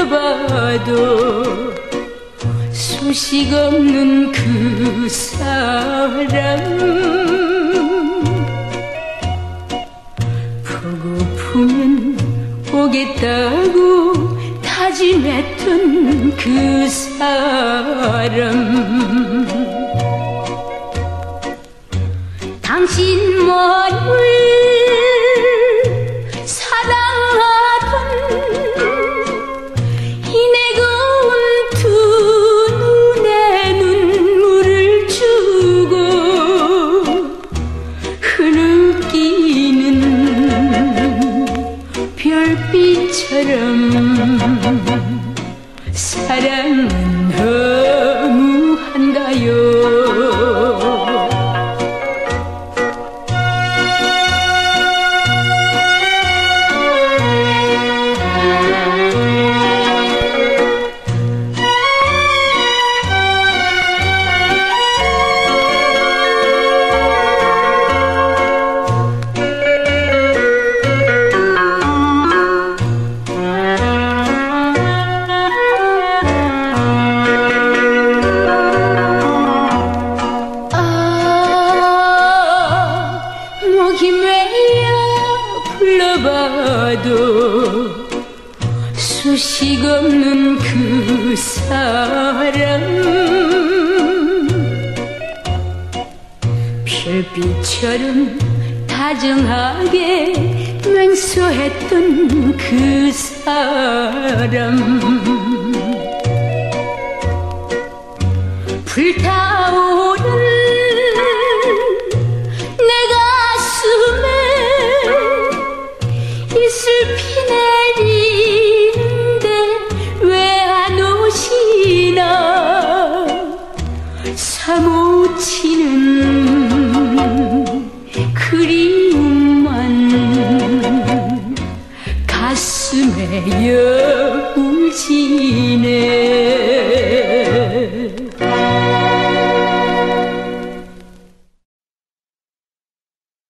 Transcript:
불러봐도 소식 없는 그 사람, 보고프면 오겠다고 다짐했던 그 사람, 당신만을 사랑하던 이 내거운 두 눈에 눈물을 주고 흐느끼는 별빛처럼 사랑은 허무한가요? 목이 메여 불러봐도 소식 없는 그 사람, 별빛처럼 다정하게 맹세했던 그 사람, 불타오른 슬피 내리는데 왜 안 오시나, 사무치는 그리움만 가슴에 여울지네.